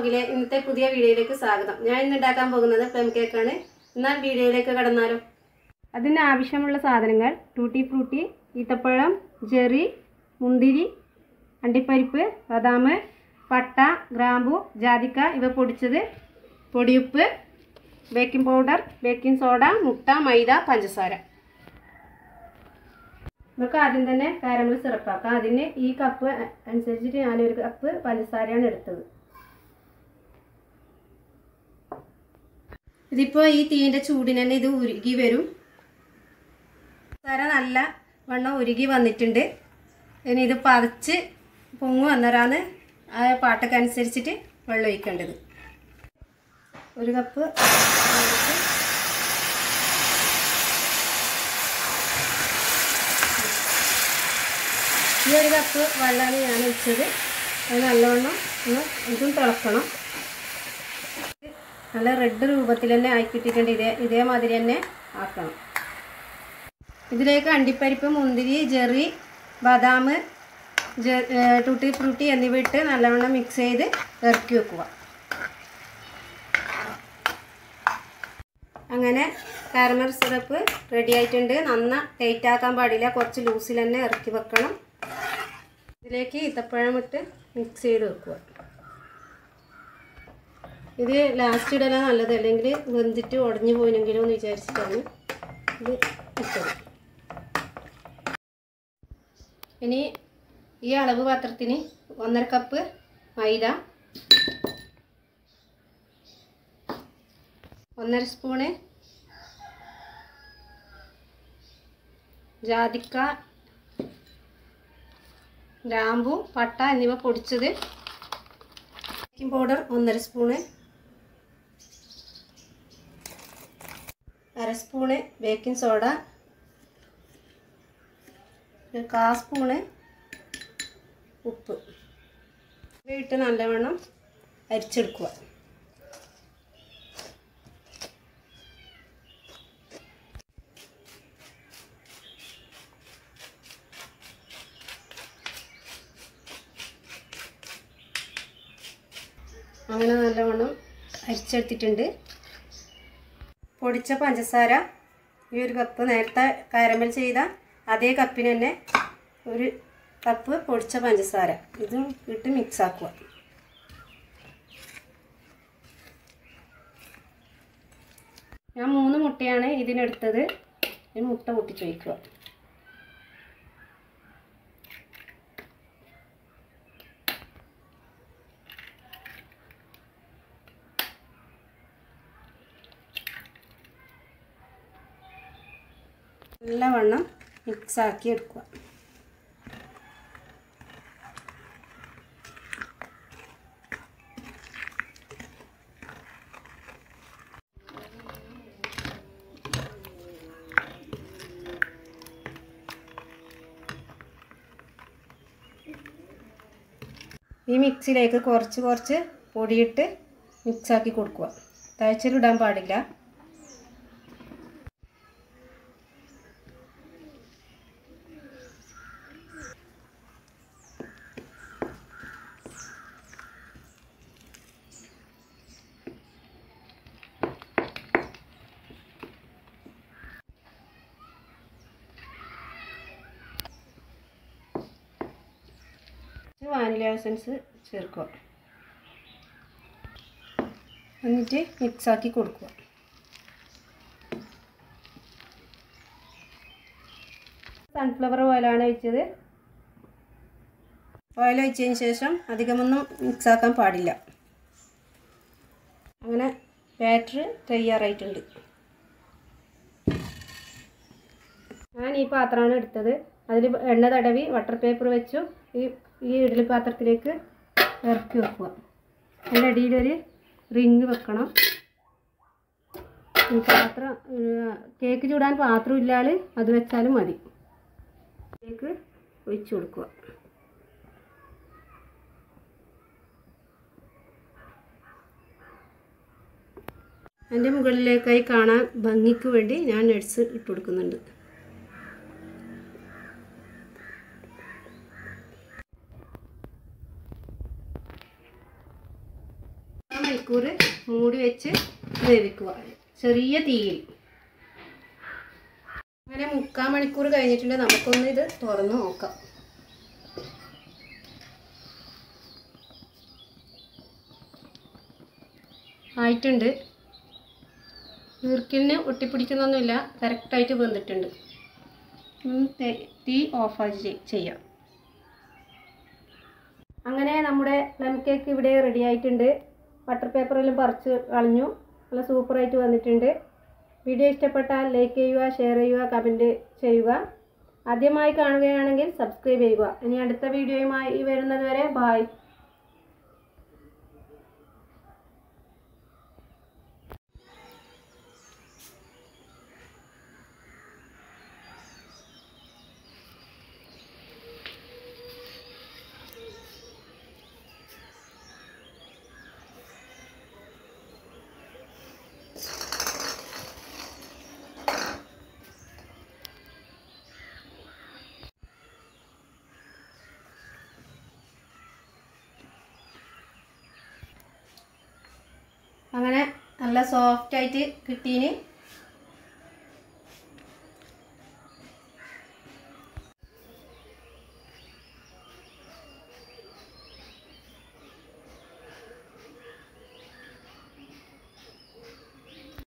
വ്ലോഗിലെ ഇന്നത്തെ പുതിയ വീഡിയോയിലേക്ക് സ്വാഗതം. ഞാൻ ഇന്ന് ഉണ്ടാക്കാൻ പോകുന്നത് പ്ലം കേക്കാണ്. എന്നാൽ വീഡിയോയിലേക്ക് കടന്നാലോ. അതിന് ആവശ്യമുള്ള സാധനങ്ങൾ ടൂട്ടി ഫ്രൂട്ടി, ഈത്തപ്പഴം, ജെറി, മുന്തിരി, അണ്ടിപ്പരിപ്പ്, ബദാം, പട്ട, ഗ്രാമ്പു, ജാതിക്ക ഇവ പൊടിച്ചത്, പൊടിയുപ്പ്, ബേക്കിംഗ് പൗഡർ, ബേക്കിംഗ് സോഡ, മുട്ട, മൈദ, പഞ്ചസാര. നമുക്ക് ആദ്യം തന്നെ കാരമൽ സിറപ്പാക്കാം. അതിന് ഈ കപ്പ് അനുസരിച്ചിട്ട് ഞാനൊരു കപ്പ് പഞ്ചസാരയാണ് എടുത്തത്. ഇതിപ്പോൾ ഈ തീൻ്റെ ചൂടിന് തന്നെ ഇത് ഉരുകി വരും. പഞ്ചസാര നല്ല വണ്ണം ഉരുകി വന്നിട്ടുണ്ട്. ഇനി ഇത് പതച്ച് പൊങ്ങു വന്നേരാന്ന് ആ പാട്ടൊക്കെ അനുസരിച്ചിട്ട് വെള്ളം ഒഴിക്കേണ്ടത്. ഒരു കപ്പ് ഈ ഒരു കപ്പ് വെള്ളമാണ് ഞാൻ ഒഴിച്ചത്. അത് നല്ലവണ്ണം ഇതും തിളക്കണം. നല്ല റെഡ് രൂപത്തിൽ തന്നെ ആക്കിയിട്ടിട്ടുണ്ട്. ഇതേമാതിരി തന്നെ ആക്കണം. ഇതിലേക്ക് അണ്ടിപ്പരിപ്പ്, മുന്തിരി, ജെറി, ബദാം, ടൂട്ടി ഫ്രൂട്ടി എന്നിവ ഇട്ട് നല്ലവണ്ണം മിക്സ് ചെയ്ത് ഇറക്കി വെക്കുക. അങ്ങനെ കാരമൽ സിറപ്പ് റെഡി ആയിട്ടുണ്ട്. ടൈറ്റ് ആക്കാൻ പാടില്ല, കുറച്ച് ലൂസിൽ തന്നെ ഇറക്കി വെക്കണം. ഇതിലേക്ക് ഈത്തപ്പഴം ഇട്ട് മിക്സ് ചെയ്ത് വെക്കുക. ഇത് ലാസ്റ്റ് ഇടലാണ് നല്ലത്, അല്ലെങ്കിൽ വെന്തിട്ട് ഉടഞ്ഞു പോയിനെങ്കിലും എന്ന് വിചാരിച്ചിട്ടാണ് ഇത് ഇട്ടത്. ഇനി ഈ അളവ് പാത്രത്തിന് 1.5 കപ്പ് മൈദ, 1.5 സ്പൂണ് ജാതിക്ക, ഗ്രാമ്പു, പട്ട എന്നിവ പൊടിച്ചത്, baking powder 1.5 spoon, 1/2 spoon baking soda, 1/4 spoon ഉപ്പ് ഇട്ട് നല്ലവണ്ണം അരിച്ചെടുക്കുക. അങ്ങനെ നല്ലവണ്ണം അരിച്ചെടുത്തിട്ടുണ്ട്. പൊടിച്ച പഞ്ചസാര ഈ ഒരു കപ്പ്, നേരത്തെ കാരമൽ ചെയ്ത അതേ കപ്പിന് തന്നെ 1 കപ്പ് പൊടിച്ച പഞ്ചസാര ഇതും ഇട്ട് മിക്സ് ആക്കുക. ഞാൻ 3 മുട്ടയാണ് ഇതിനെടുത്തത്. ഈ മുട്ട പൊട്ടിച്ച് വയ്ക്കുക. നല്ലവണ്ണം മിക്സാക്കി എടുക്കുക. ഈ മിക്സിയിലേക്ക് കുറച്ച് പൊടിയിട്ട് മിക്സാക്കി കൊടുക്കുക. തഴച്ചിലിടാൻ പാടില്ല. വാനില എസൻസ് ചേർക്കുക. എന്നിട്ട് മിക്സാക്കി കൊടുക്കുക. സൺഫ്ലവർ ഓയിലാണ് ഒഴിച്ചത്. ഓയിൽ ഒഴിച്ചതിന് ശേഷം അധികമൊന്നും മിക്സാക്കാൻ പാടില്ല. അങ്ങനെ ബാറ്റർ തയ്യാറായിട്ടുണ്ട്. ഞാൻ ഈ പാത്രമാണ് എടുത്തത്. അതിൽ എണ്ണ തടവി ബട്ടർ പേപ്പർ വെച്ചു ഈ ഇഡ്ഡലി പാത്രത്തിലേക്ക് ഇറക്കി വെക്കുക. അതിൻ്റെ അടിയിലൊരു റിങ് വെക്കണം. പാത്രം കേക്ക് ചൂടാൻ പാത്രം ഇല്ലാതെ അത് വെച്ചാലും മതി. കേക്ക് ഒഴിച്ചു കൊടുക്കുക. അതിൻ്റെ മുകളിലേക്കായി കാണാൻ ഭംഗിക്ക് വേണ്ടി ഞാൻ നട്ട്സ് ഇട്ട് കൊടുക്കുന്നുണ്ട്. മൂടി വെച്ച് വേവിക്കുക ചെറിയ തീയിൽ. അങ്ങനെ 3/4 മണിക്കൂർ കഴിഞ്ഞിട്ടുണ്ട്. നമുക്കൊന്ന് ഇത് തുറന്ന് നോക്കാം. ആയിട്ടുണ്ട്. ഈർക്കിലിന് ഒട്ടിപ്പിടിക്കുന്നൊന്നുമില്ല, കറക്റ്റായിട്ട് വെന്തിട്ടുണ്ട്. തീ ഓഫ് ചെയ്യാം. അങ്ങനെ നമ്മുടെ പ്ലം കേക്ക് ഇവിടെ റെഡി ആയിട്ടുണ്ട്. ബട്ടർ പേപ്പറെല്ലാം പറിച്ച് കളഞ്ഞു. നല്ല സൂപ്പറായിട്ട് വന്നിട്ടുണ്ട്. വീഡിയോ ഇഷ്ടപ്പെട്ടാൽ ലൈക്ക് ചെയ്യുക, ഷെയർ ചെയ്യുക, കമൻറ്റ് ചെയ്യുക. ആദ്യമായി കാണുകയാണെങ്കിൽ സബ്സ്ക്രൈബ് ചെയ്യുക. ഇനി അടുത്ത വീഡിയോയുമായി വരുന്നത് വരെ ബൈ. അങ്ങനെ നല്ല സോഫ്റ്റായിട്ട് കിട്ടീന്.